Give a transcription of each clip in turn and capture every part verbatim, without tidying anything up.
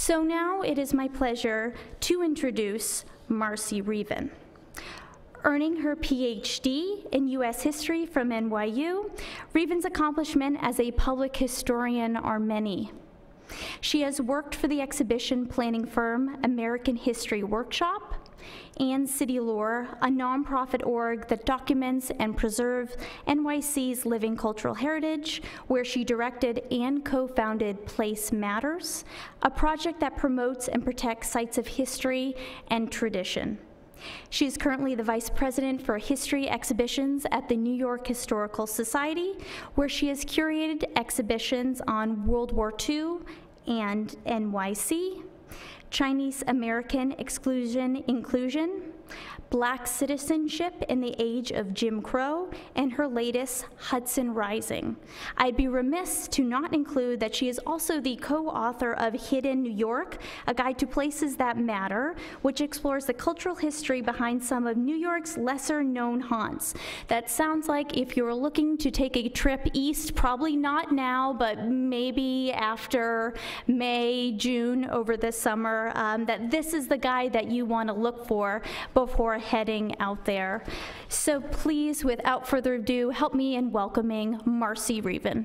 So now it is my pleasure to introduce Marci Reaven. Earning her P H D in U S history from N Y U, Reaven's accomplishments as a public historian are many. She has worked for the exhibition planning firm American History Workshop and City Lore, a nonprofit org that documents and preserves N Y C's living cultural heritage, where she directed and co-founded Place Matters, a project that promotes and protects sites of history and tradition. She is currently the Vice President for History Exhibitions at the New York Historical Society, where she has curated exhibitions on World War Two and N Y C, Chinese American exclusion inclusion, Black citizenship in the age of Jim Crow, and her latest, Hudson Rising. I'd be remiss to not include that she is also the co-author of Hidden New York, a guide to places that matter, which explores the cultural history behind some of New York's lesser-known haunts. That sounds like if you're looking to take a trip east, probably not now, but maybe after May, June, over the summer, um, that this is the guide that you want to look for before heading out there. So please, without further ado, help me in welcoming Marci Reaven.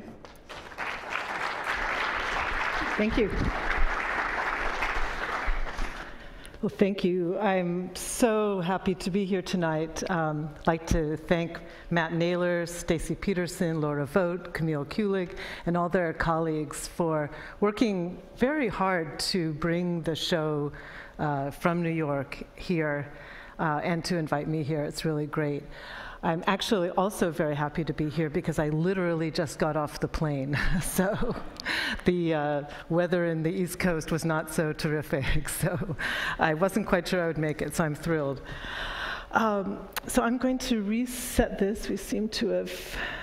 Thank you. Well, thank you. I'm so happy to be here tonight. Um, I'd like to thank Matt Naylor, Stacy Peterson, Laura Vogt, Camille Kulig, and all their colleagues for working very hard to bring the show uh, from New York here. Uh, and to invite me here. It's really great. I'm actually also very happy to be here because I literally just got off the plane. So the uh, weather in the East Coast was not so terrific. So I wasn't quite sure I would make it, so I'm thrilled. Um, so I'm going to reset this. We seem to have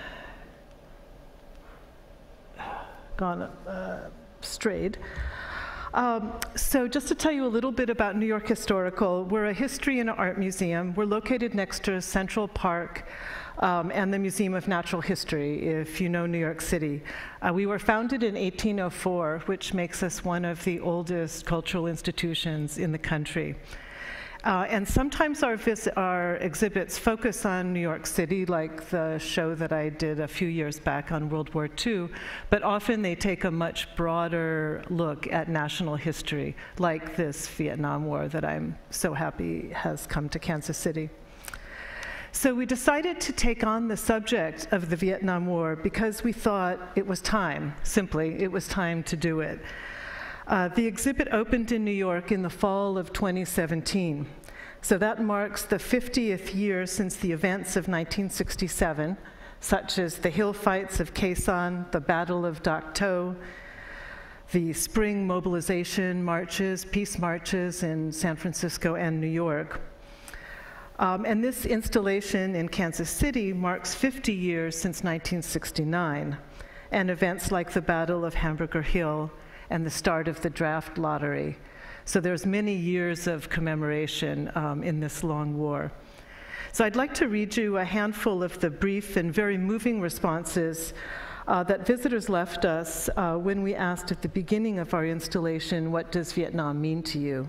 gone uh, strayed. Um, so just to tell you a little bit about New York Historical, we're a history and art museum. We're located next to Central Park um, and the Museum of Natural History, if you know New York City. Uh, we were founded in eighteen oh four, which makes us one of the oldest cultural institutions in the country. Uh, and sometimes our, vis our exhibits focus on New York City, like the show that I did a few years back on World War Two, but often they take a much broader look at national history, like this Vietnam War that I'm so happy has come to Kansas City. So we decided to take on the subject of the Vietnam War because we thought it was time, simply, it was time to do it. Uh, the exhibit opened in New York in the fall of twenty seventeen. So that marks the fiftieth year since the events of nineteen sixty-seven, such as the hill fights of Khe Sanh, the Battle of Dak To, the spring mobilization marches, peace marches in San Francisco and New York. Um, and this installation in Kansas City marks fifty years since nineteen sixty-nine, and events like the Battle of Hamburger Hill and the start of the draft lottery. So there's many years of commemoration um, in this long war. So I'd like to read you a handful of the brief and very moving responses uh, that visitors left us uh, when we asked at the beginning of our installation, what does Vietnam mean to you?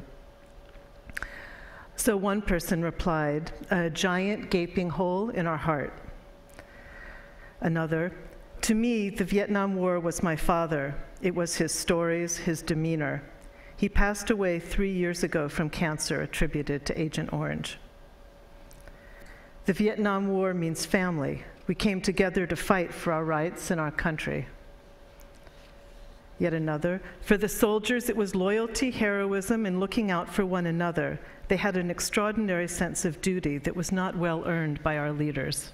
So one person replied, a giant gaping hole in our heart. Another, to me, the Vietnam War was my father. It was his stories, his demeanor. He passed away three years ago from cancer attributed to Agent Orange. The Vietnam War means family. We came together to fight for our rights and our country. Yet another, for the soldiers, it was loyalty, heroism, and looking out for one another. They had an extraordinary sense of duty that was not well earned by our leaders.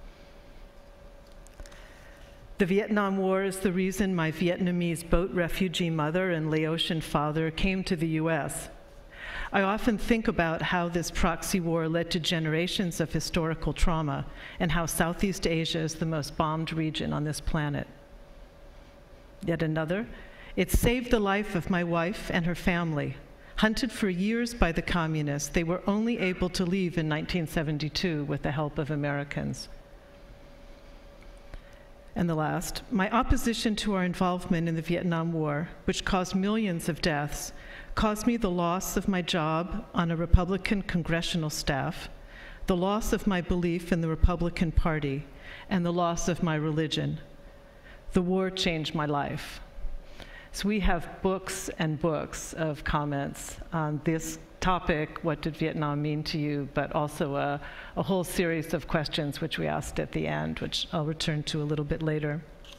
The Vietnam War is the reason my Vietnamese boat refugee mother and Laotian father came to the U S. I often think about how this proxy war led to generations of historical trauma and how Southeast Asia is the most bombed region on this planet. Yet another, it saved the life of my wife and her family. Hunted for years by the communists, they were only able to leave in nineteen seventy-two with the help of Americans. and the last, my opposition to our involvement in the Vietnam War, which caused millions of deaths, caused me the loss of my job on a Republican congressional staff, the loss of my belief in the Republican Party, and the loss of my religion. The war changed my life. So we have books and books of comments on this topic, what did Vietnam mean to you, but also a, a whole series of questions which we asked at the end, which I'll return to a little bit later.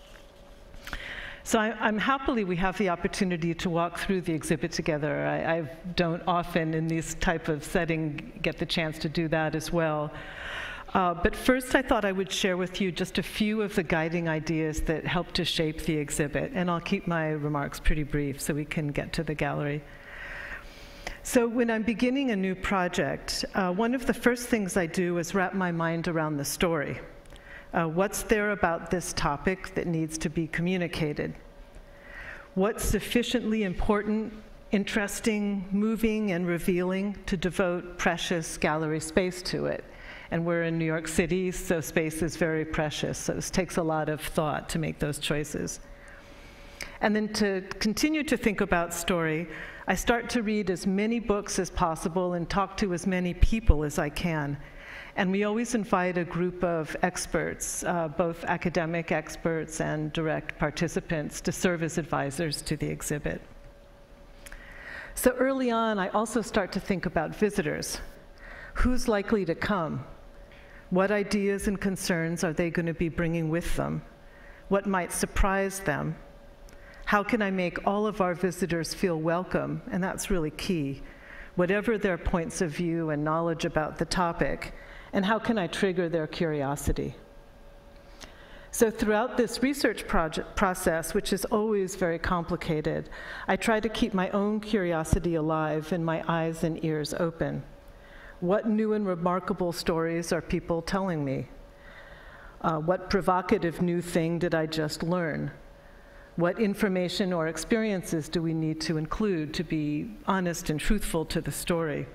So I, I'm happily we have the opportunity to walk through the exhibit together. I, I don't often in this type of setting get the chance to do that as well. Uh, but first I thought I would share with you just a few of the guiding ideas that helped to shape the exhibit, and I'll keep my remarks pretty brief so we can get to the gallery. So when I'm beginning a new project, uh, one of the first things I do is wrap my mind around the story. Uh, what's there about this topic that needs to be communicated? What's sufficiently important, interesting, moving, and revealing to devote precious gallery space to it? And we're in New York City, so space is very precious, so it takes a lot of thought to make those choices. And then to continue to think about story, I start to read as many books as possible and talk to as many people as I can. And we always invite a group of experts, uh, both academic experts and direct participants, to serve as advisors to the exhibit. So early on, I also start to think about visitors. Who's likely to come? What ideas and concerns are they going to be bringing with them? What might surprise them? How can I make all of our visitors feel welcome? And that's really key, whatever their points of view and knowledge about the topic. And how can I trigger their curiosity? So throughout this research project process, which is always very complicated, I try to keep my own curiosity alive and my eyes and ears open. What new and remarkable stories are people telling me? Uh, what provocative new thing did I just learn? What information or experiences do we need to include to be honest and truthful to the story?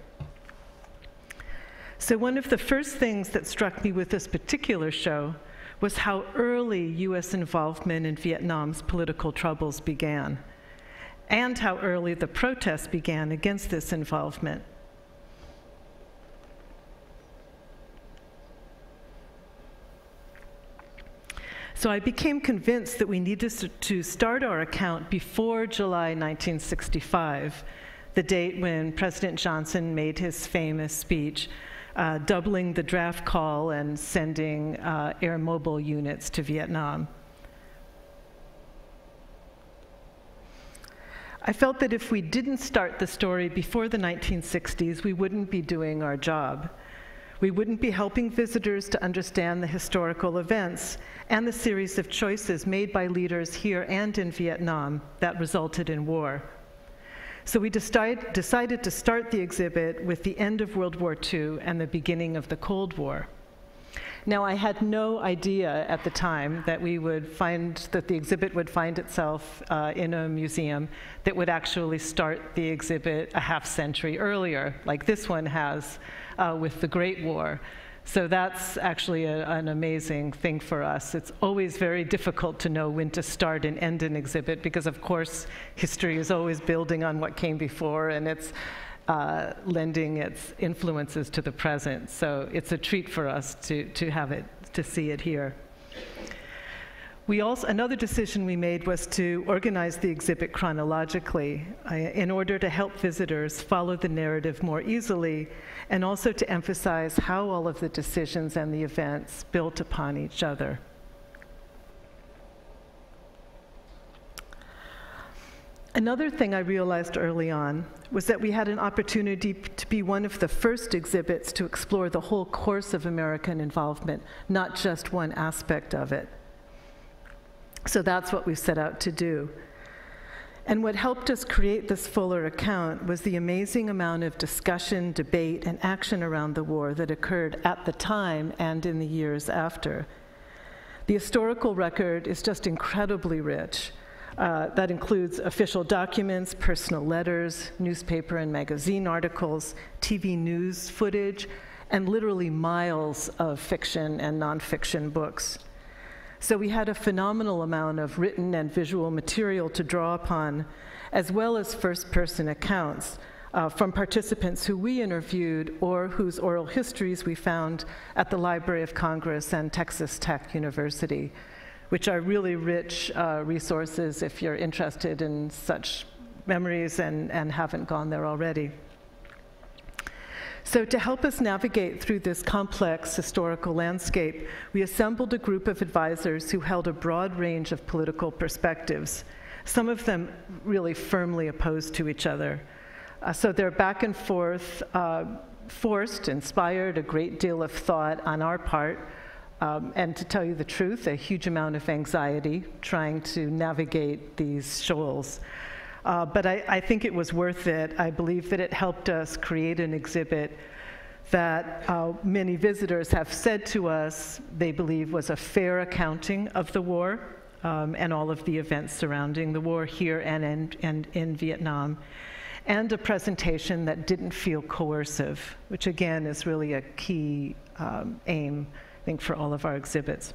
So one of the first things that struck me with this particular show was how early U S involvement in Vietnam's political troubles began, and how early the protests began against this involvement. So I became convinced that we needed to start our account before July nineteen sixty-five, the date when President Johnson made his famous speech, uh, doubling the draft call and sending uh, air mobile units to Vietnam. I felt that if we didn't start the story before the nineteen sixties, we wouldn't be doing our job. We wouldn't be helping visitors to understand the historical events and the series of choices made by leaders here and in Vietnam that resulted in war. So we decide, decided to start the exhibit with the end of World War Two and the beginning of the Cold War. Now, I had no idea at the time that we would find, that the exhibit would find itself uh, in a museum that would actually start the exhibit a half century earlier, like this one has uh, with the Great War. So that's actually a, an amazing thing for us. It's always very difficult to know when to start and end an exhibit because, of course, history is always building on what came before, and it's Uh, lending its influences to the present. So it's a treat for us to, to have it, to see it here. We also, another decision we made was to organize the exhibit chronologically uh, in order to help visitors follow the narrative more easily, and also to emphasize how all of the decisions and the events built upon each other. Another thing I realized early on was that we had an opportunity to be one of the first exhibits to explore the whole course of American involvement, not just one aspect of it. So that's what we set out to do. And what helped us create this fuller account was the amazing amount of discussion, debate, and action around the war that occurred at the time and in the years after. The historical record is just incredibly rich. Uh, that includes official documents, personal letters, newspaper and magazine articles, T V news footage, and literally miles of fiction and nonfiction books. So we had a phenomenal amount of written and visual material to draw upon, as well as first-person accounts uh, from participants who we interviewed or whose oral histories we found at the Library of Congress and Texas Tech University, which are really rich uh, resources if you're interested in such memories and, and haven't gone there already. So to help us navigate through this complex historical landscape, we assembled a group of advisors who held a broad range of political perspectives, some of them really firmly opposed to each other. Uh, so their back and forth uh, forced, inspired a great deal of thought on our part, um, and to tell you the truth, a huge amount of anxiety trying to navigate these shoals. Uh, but I, I think it was worth it. I believe that it helped us create an exhibit that uh, many visitors have said to us they believe was a fair accounting of the war um, and all of the events surrounding the war here and in, and in Vietnam, and a presentation that didn't feel coercive, which again is really a key um, aim, I think, for all of our exhibits.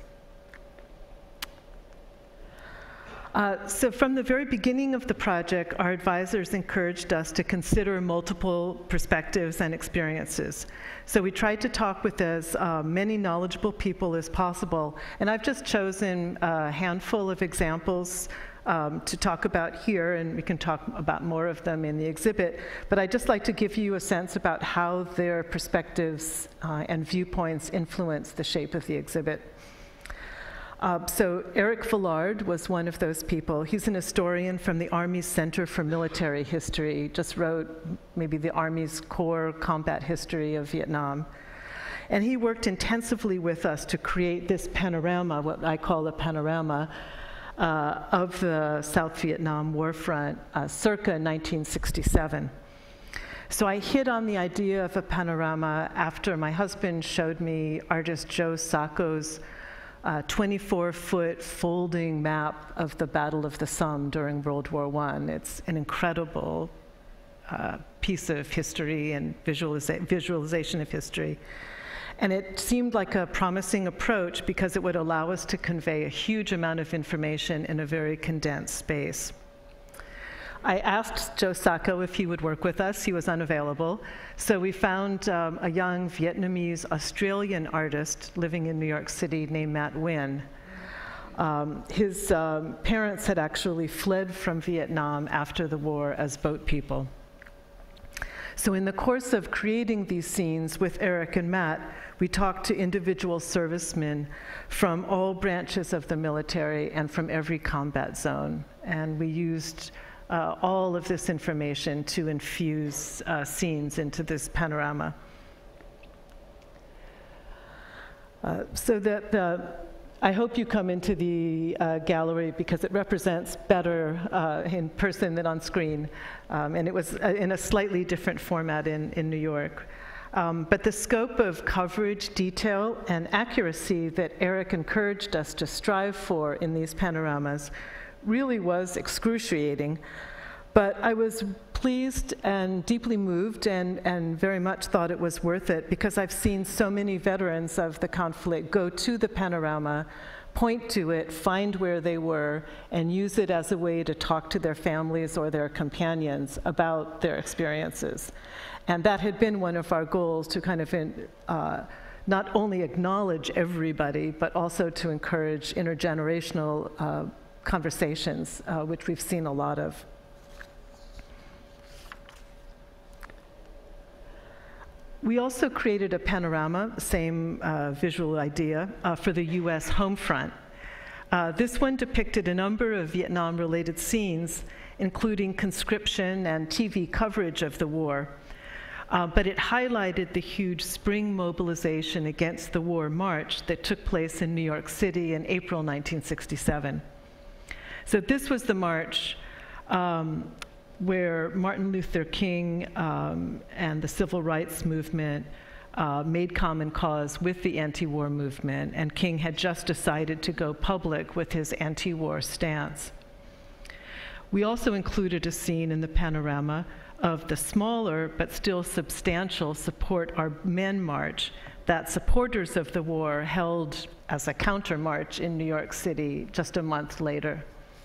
Uh, so from the very beginning of the project, our advisors encouraged us to consider multiple perspectives and experiences. So we tried to talk with as uh, many knowledgeable people as possible, and I've just chosen a handful of examples um, to talk about here, and we can talk about more of them in the exhibit, but I'd just like to give you a sense about how their perspectives uh, and viewpoints influence the shape of the exhibit. Uh, so Eric Villard was one of those people. He's an historian from the Army's Center for Military History, just wrote maybe the Army's core combat history of Vietnam. And he worked intensively with us to create this panorama, what I call a panorama, uh, of the South Vietnam war front uh, circa nineteen sixty-seven. So I hit on the idea of a panorama after my husband showed me artist Joe Sacco's twenty-four foot folding map of the Battle of the Somme during World War One. It's an incredible uh, piece of history and visualiza visualization of history. And it seemed like a promising approach because it would allow us to convey a huge amount of information in a very condensed space. I asked Joe Sacco if he would work with us. He was unavailable. So we found um, a young Vietnamese Australian artist living in New York City named Matt Nguyen. Um, his um, parents had actually fled from Vietnam after the war as boat people. So in the course of creating these scenes with Eric and Matt, we talked to individual servicemen from all branches of the military and from every combat zone. And we used Uh, all of this information to infuse uh, scenes into this panorama. Uh, so that the, I hope you come into the uh, gallery because it represents better uh, in person than on screen. Um, and it was uh, in a slightly different format in, in New York. Um, but the scope of coverage, detail, and accuracy that Eric encouraged us to strive for in these panoramas really was excruciating, but I was pleased and deeply moved and, and very much thought it was worth it because I've seen so many veterans of the conflict go to the panorama, point to it, find where they were, and use it as a way to talk to their families or their companions about their experiences. And that had been one of our goals, to kind of in, uh, not only acknowledge everybody, but also to encourage intergenerational uh, conversations, uh, which we've seen a lot of. We also created a panorama, same uh, visual idea, uh, for the U S home front. Uh, this one depicted a number of Vietnam-related scenes, including conscription and T V coverage of the war. Uh, but it highlighted the huge spring mobilization against the war march that took place in New York City in April nineteen sixty-seven. So this was the march um, where Martin Luther King um, and the civil rights movement uh, made common cause with the anti-war movement, and King had just decided to go public with his anti-war stance. We also included a scene in the panorama of the smaller but still substantial Support Our Men March that supporters of the war held as a counter march in New York City just a month later.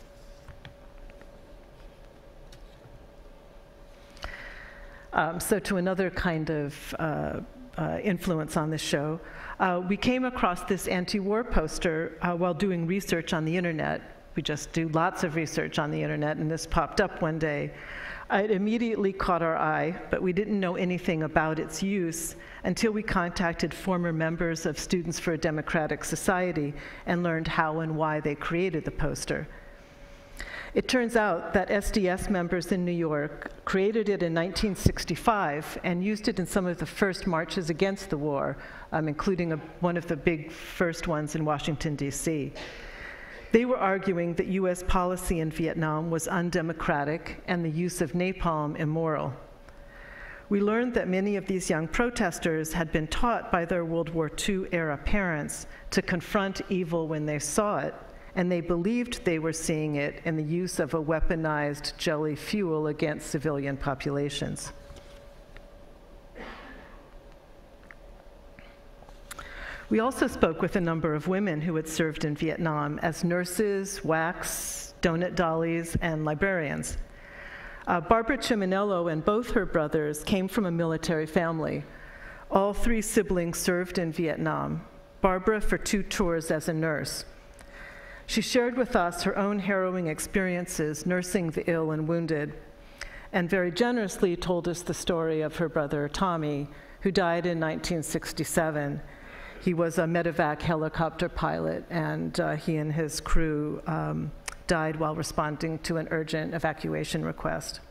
Um, so to another kind of uh, uh, influence on this show, uh, we came across this anti-war poster uh, while doing research on the internet. We just do lots of research on the internet, and this popped up one day. It immediately caught our eye, but we didn't know anything about its use until we contacted former members of Students for a Democratic Society and learned how and why they created the poster. It turns out that S D S members in New York created it in nineteen sixty-five and used it in some of the first marches against the war, um, including a, one of the big first ones in Washington, D C They were arguing that U S policy in Vietnam was undemocratic and the use of napalm immoral. We learned that many of these young protesters had been taught by their World War Two era parents to confront evil when they saw it, and they believed they were seeing it in the use of a weaponized jelly fuel against civilian populations. We also spoke with a number of women who had served in Vietnam as nurses, wax, donut dollies, and librarians. Uh, Barbara Chiminello and both her brothers came from a military family. All three siblings served in Vietnam, Barbara for two tours as a nurse. She shared with us her own harrowing experiences nursing the ill and wounded, and very generously told us the story of her brother Tommy, who died in nineteen sixty-seven. He was a medevac helicopter pilot, and uh, he and his crew um, died while responding to an urgent evacuation request.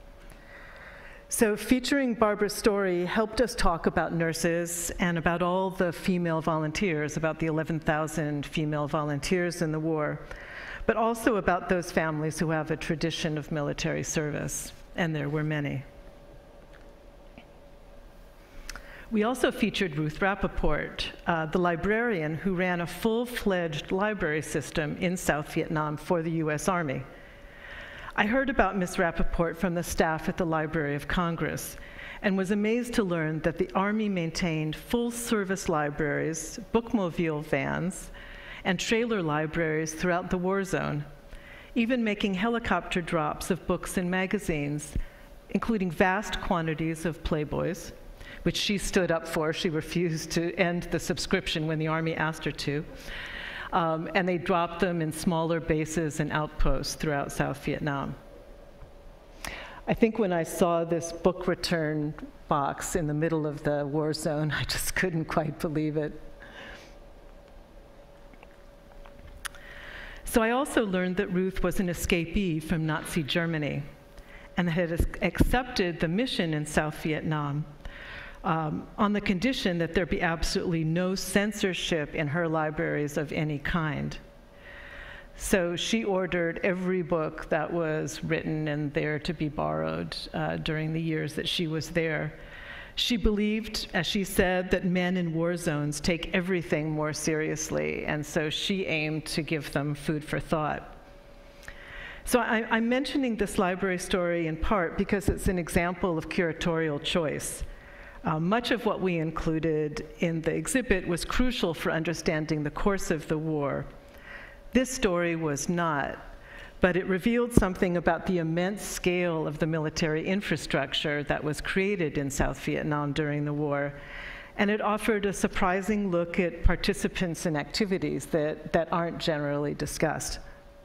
So featuring Barbara's story helped us talk about nurses and about all the female volunteers, about the eleven thousand female volunteers in the war, but also about those families who have a tradition of military service, and there were many. We also featured Ruth Rappaport, uh, the librarian who ran a full-fledged library system in South Vietnam for the U S Army. I heard about Miz Rappaport from the staff at the Library of Congress and was amazed to learn that the Army maintained full-service libraries, bookmobile vans, and trailer libraries throughout the war zone, even making helicopter drops of books and magazines, including vast quantities of Playboys, which she stood up for. She refused to end the subscription when the Army asked her to. Um, and they dropped them in smaller bases and outposts throughout South Vietnam. I think when I saw this book return box in the middle of the war zone, I just couldn't quite believe it. So I also learned that Ruth was an escapee from Nazi Germany and had accepted the mission in South Vietnam Um, on the condition that there be absolutely no censorship in her libraries of any kind. So she ordered every book that was written and there to be borrowed uh, during the years that she was there. She believed, as she said, that men in war zones take everything more seriously, and so she aimed to give them food for thought. So I, I'm mentioning this library story in part because it's an example of curatorial choice. Uh, much of what we included in the exhibit was crucial for understanding the course of the war. This story was not, but it revealed something about the immense scale of the military infrastructure that was created in South Vietnam during the war, and it offered a surprising look at participants and activities that, that aren't generally discussed.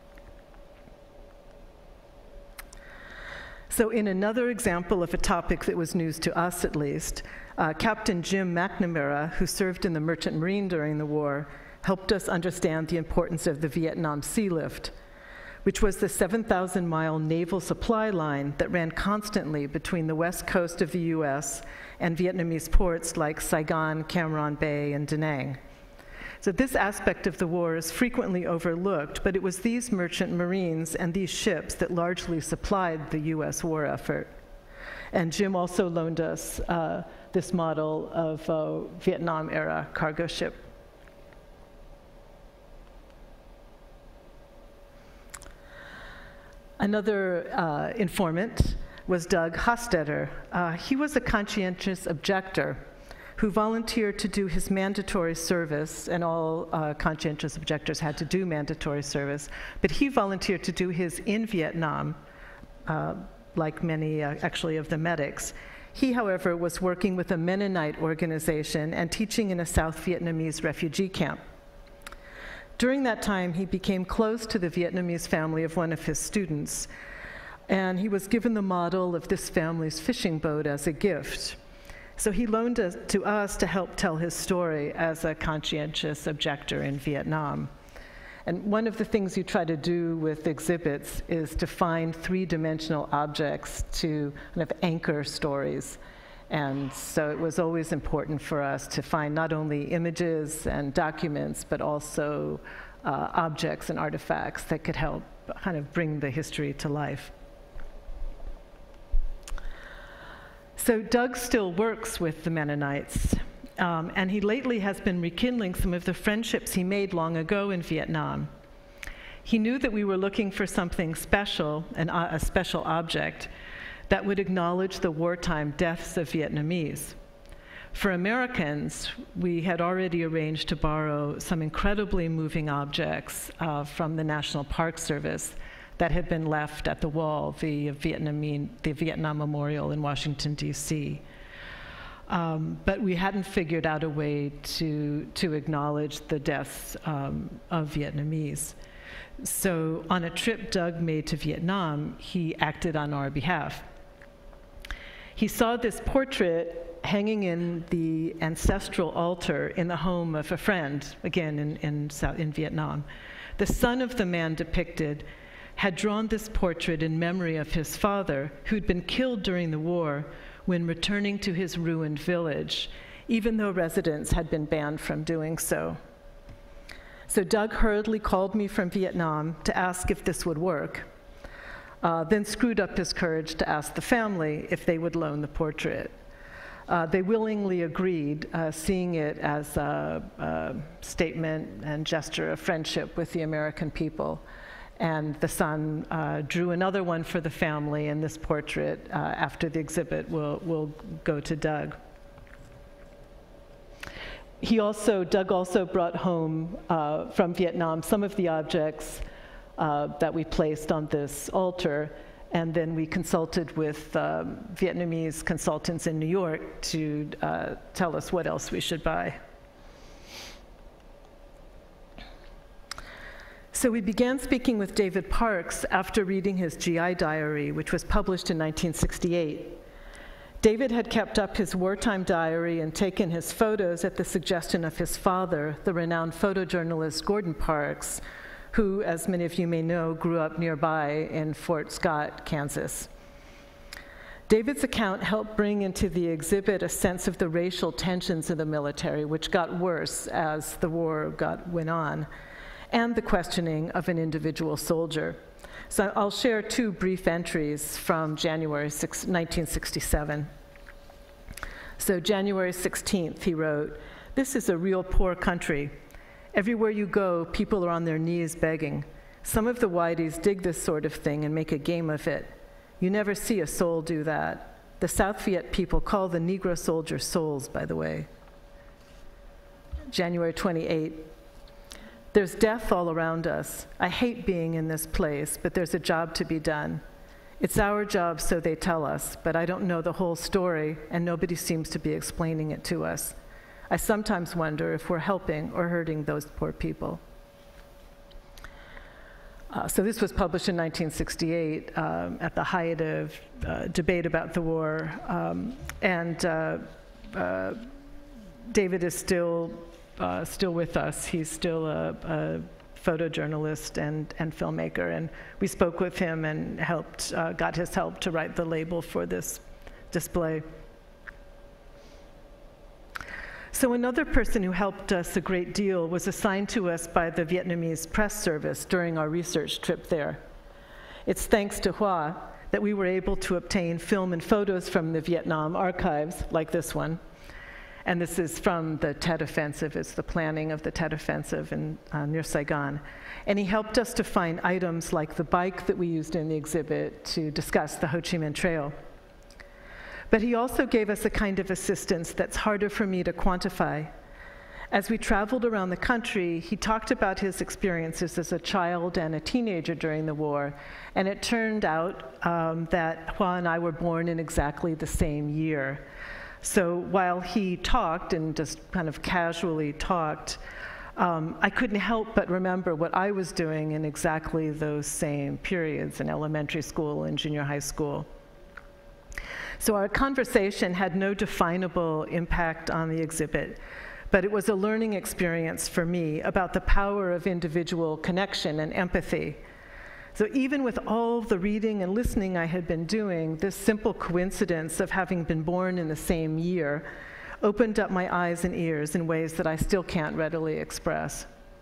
So in another example of a topic that was news to us, at least, uh, Captain Jim McNamara, who served in the Merchant Marine during the war, helped us understand the importance of the Vietnam Sea Lift, which was the seven thousand mile naval supply line that ran constantly between the west coast of the U S and Vietnamese ports like Saigon, Cam Ranh Bay, and Da Nang. So this aspect of the war is frequently overlooked, but it was these merchant marines and these ships that largely supplied the U S war effort. And Jim also loaned us uh, this model of a Vietnam-era cargo ship. Another uh, informant was Doug Hostetter. Uh, he was a conscientious objector who volunteered to do his mandatory service, and all uh, conscientious objectors had to do mandatory service, but he volunteered to do his in Vietnam, uh, like many uh, actually of the medics. He, however, was working with a Mennonite organization and teaching in a South Vietnamese refugee camp. During that time, he became close to the Vietnamese family of one of his students, and he was given the model of this family's fishing boat as a gift. So he loaned it to us to help tell his story as a conscientious objector in Vietnam. And one of the things you try to do with exhibits is to find three-dimensional objects to kind of anchor stories. And so it was always important for us to find not only images and documents, but also uh, objects and artifacts that could help kind of bring the history to life. So Doug still works with the Mennonites, um, and he lately has been rekindling some of the friendships he made long ago in Vietnam. He knew that we were looking for something special, an, uh, a special object, that would acknowledge the wartime deaths of Vietnamese. For Americans, we had already arranged to borrow some incredibly moving objects uh, from the National Park Service that had been left at the wall, the, Vietnamese, the Vietnam Memorial in Washington, D C Um, but we hadn't figured out a way to, to acknowledge the deaths um, of Vietnamese. So on a trip Doug made to Vietnam, he acted on our behalf. He saw this portrait hanging in the ancestral altar in the home of a friend, again in, in, South, in Vietnam. The son of the man depicted had drawn this portrait in memory of his father, who'd been killed during the war when returning to his ruined village, even though residents had been banned from doing so. So Doug hurriedly called me from Vietnam to ask if this would work, uh, then screwed up his courage to ask the family if they would loan the portrait. Uh, they willingly agreed, uh, seeing it as a, a statement and gesture of friendship with the American people. And the son uh, drew another one for the family, and this portrait, uh, after the exhibit, will, will go to Doug. He also, Doug also brought home uh, from Vietnam some of the objects uh, that we placed on this altar, and then we consulted with um, Vietnamese consultants in New York to uh, tell us what else we should buy. So we began speaking with David Parks after reading his G I diary, which was published in nineteen sixty-eight. David had kept up his wartime diary and taken his photos at the suggestion of his father, the renowned photojournalist Gordon Parks, who, as many of you may know, grew up nearby in Fort Scott, Kansas. David's account helped bring into the exhibit a sense of the racial tensions in the military, which got worse as the war got, went on, and the questioning of an individual soldier. So I'll share two brief entries from January nineteen sixty-seven. So January sixteenth, he wrote, "This is a real poor country. Everywhere you go, people are on their knees begging. Some of the whiteys dig this sort of thing and make a game of it. You never see a soul do that. The South Viet people call the Negro soldiers souls, by the way." January twenty-eighth, "There's death all around us. I hate being in this place, but there's a job to be done. It's our job, so they tell us, but I don't know the whole story, and nobody seems to be explaining it to us. I sometimes wonder if we're helping or hurting those poor people." Uh, so this was published in nineteen sixty-eight um, at the height of uh, debate about the war, um, and uh, uh, David is still Uh, still with us. He's still a, a photojournalist and, and filmmaker, and we spoke with him and helped, uh, got his help to write the label for this display. So another person who helped us a great deal was assigned to us by the Vietnamese press service during our research trip there. It's thanks to Hoa that we were able to obtain film and photos from the Vietnam archives, like this one, And this is from the Tet Offensive. It's the planning of the Tet Offensive in, uh, near Saigon. And he helped us to find items like the bike that we used in the exhibit to discuss the Ho Chi Minh Trail. But he also gave us a kind of assistance that's harder for me to quantify. As we traveled around the country, he talked about his experiences as a child and a teenager during the war, and it turned out um, that Hua and I were born in exactly the same year. So while he talked and just kind of casually talked, um, I couldn't help but remember what I was doing in exactly those same periods in elementary school and junior high school. So our conversation had no definable impact on the exhibit, but it was a learning experience for me about the power of individual connection and empathy. So even with all the reading and listening I had been doing, this simple coincidence of having been born in the same year opened up my eyes and ears in ways that I still can't readily express.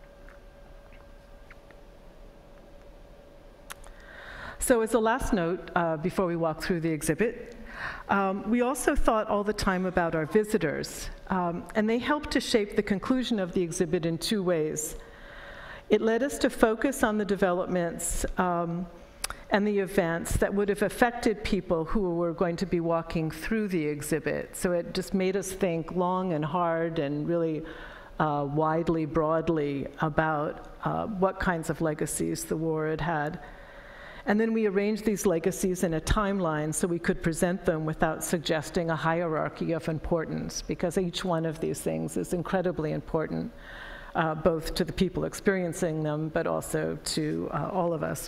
So as a last note, uh, before we walk through the exhibit, Um, we also thought all the time about our visitors, um, and they helped to shape the conclusion of the exhibit in two ways. It led us to focus on the developments um, and the events that would have affected people who were going to be walking through the exhibit. So it just made us think long and hard and really uh, widely, broadly about uh, what kinds of legacies the war had had. And then we arranged these legacies in a timeline so we could present them without suggesting a hierarchy of importance, because each one of these things is incredibly important, uh, both to the people experiencing them, but also to uh, all of us.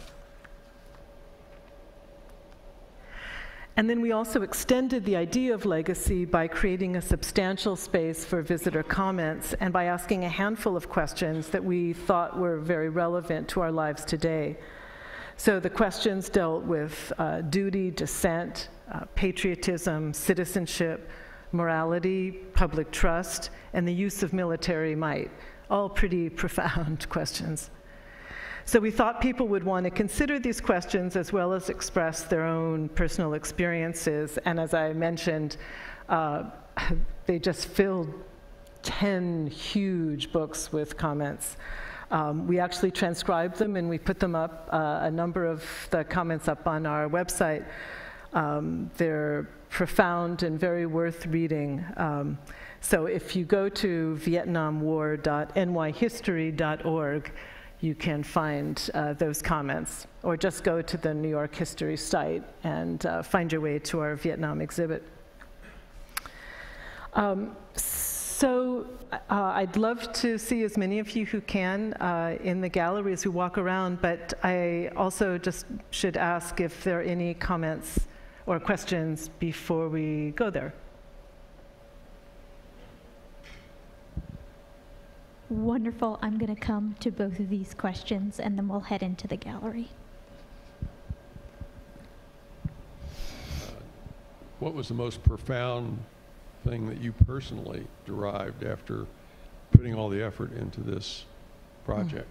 And then we also extended the idea of legacy by creating a substantial space for visitor comments and by asking a handful of questions that we thought were very relevant to our lives today. So the questions dealt with uh, duty, dissent, uh, patriotism, citizenship, morality, public trust, and the use of military might. All pretty profound questions. So we thought people would want to consider these questions as well as express their own personal experiences. And as I mentioned, uh, they just filled ten huge books with comments. Um, we actually transcribed them and we put them up, uh, a number of the comments up on our website. Um, they're profound and very worth reading. Um, so if you go to vietnam war dot n y history dot org, you can find uh, those comments, or just go to the New York History site and uh, find your way to our Vietnam exhibit. Um, So uh, I'd love to see as many of you who can uh, in the gallery as we walk around, but I also just should ask if there are any comments or questions before we go there. Wonderful. I'm going to come to both of these questions, and then we'll head into the gallery. Uh, what was the most profound thing that you personally derived after putting all the effort into this project?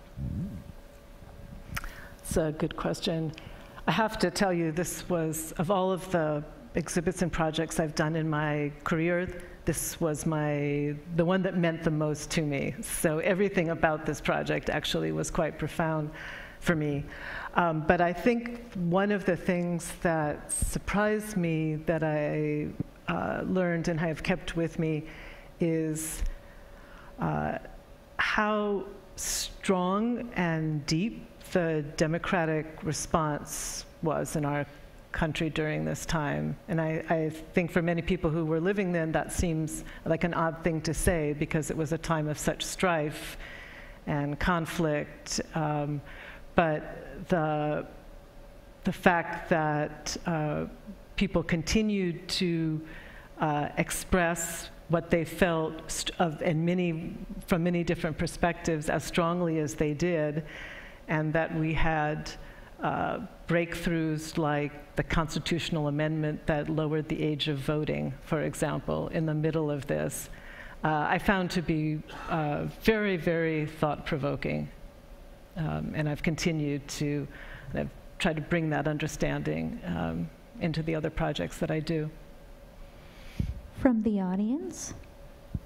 It's a good question. I have to tell you, this was, of all of the exhibits and projects I've done in my career, this was my, the one that meant the most to me. So everything about this project actually was quite profound for me. Um, but I think one of the things that surprised me that I uh, learned and have kept with me is uh, how strong and deep the democratic response was in our country during this time. And I, I think for many people who were living then, that seems like an odd thing to say, because it was a time of such strife and conflict. Um, but the, the fact that uh, people continued to uh, express what they felt st of, and many, from many different perspectives as strongly as they did, and that we had uh, breakthroughs like the constitutional amendment that lowered the age of voting, for example, in the middle of this, uh, I found to be uh, very, very thought-provoking. Um, and I've continued to I've tried to bring that understanding um, into the other projects that I do. From the audience?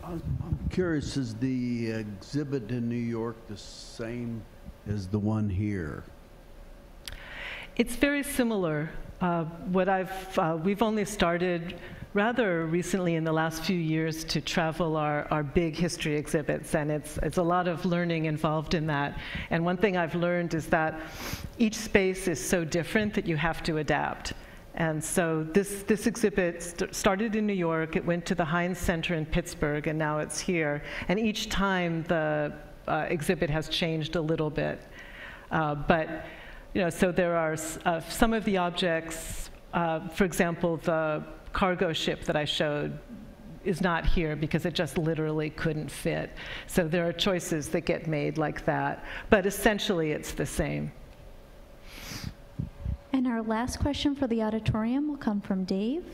I'm I'm curious, is the exhibit in New York the same as the one here? It's very similar. Uh, what I've, uh, we've only started rather recently in the last few years to travel our, our big history exhibits, and it's, it's a lot of learning involved in that. And one thing I've learned is that each space is so different that you have to adapt. And so this, this exhibit st started in New York, it went to the Heinz Center in Pittsburgh, and now it's here. And each time the uh, exhibit has changed a little bit. Uh, but, you know, so there are uh, some of the objects, uh, for example, the cargo ship that I showed is not here because it just literally couldn't fit. So there are choices that get made like that. But essentially, it's the same. And our last question for the auditorium will come from Dave.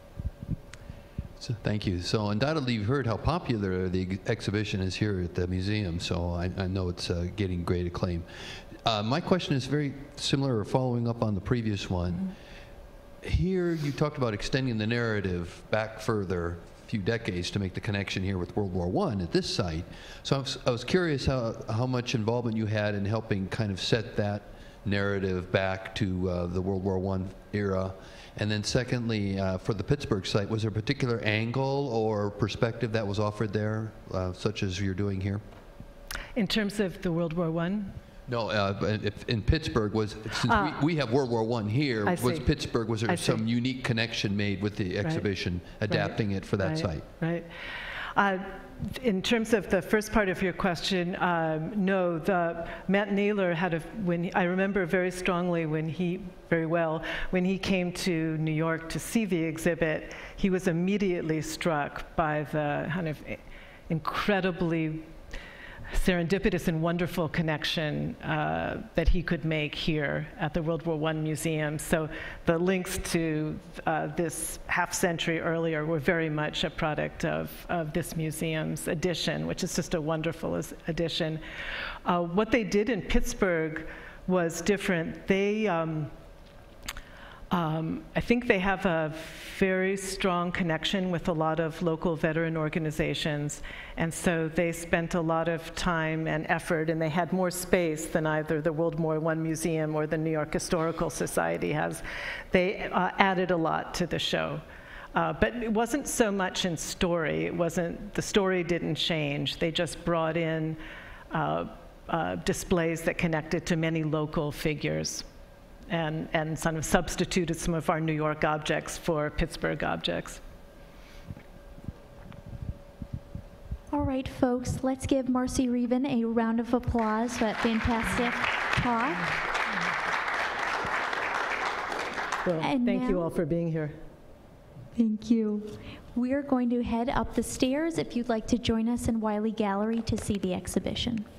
So, thank you. So undoubtedly you've heard how popular the ex exhibition is here at the museum, so I, I know it's uh, getting great acclaim. Uh, my question is very similar, or following up on the previous one. Mm-hmm. Here you talked about extending the narrative back further, a few decades, to make the connection here with World War One at this site. So I was, I was curious how, how much involvement you had in helping kind of set that narrative back to uh, the World War One era. And then secondly, uh, for the Pittsburgh site, was there a particular angle or perspective that was offered there, uh, such as you're doing here? In terms of the World War One? No, uh, if in Pittsburgh, was, since uh, we, we have World War One here, I was see. Pittsburgh, was there I some see. unique connection made with the exhibition, right. adapting right. it for that right. site? Right. Uh, in terms of the first part of your question, um, no, the Matt Naylor had a, when he, I remember very strongly when he, very well, when he came to New York to see the exhibit, he was immediately struck by the kind of incredibly serendipitous and wonderful connection uh, that he could make here at the World War One Museum. So the links to uh, this half century earlier were very much a product of, of this museum's addition, which is just a wonderful addition. Uh, what they did in Pittsburgh was different. They, um, Um, I think they have a very strong connection with a lot of local veteran organizations, and so they spent a lot of time and effort, and they had more space than either the World War One Museum or the New York Historical Society has. They uh, added a lot to the show. Uh, but it wasn't so much in story. It wasn't, the story didn't change. They just brought in uh, uh, displays that connected to many local figures. And, and sort of substituted some of our New York objects for Pittsburgh objects. All right, folks, let's give Marci Reaven a round of applause for that fantastic talk. Well, and thank now, you all for being here. Thank you. We are going to head up the stairs if you'd like to join us in Wiley Gallery to see the exhibition.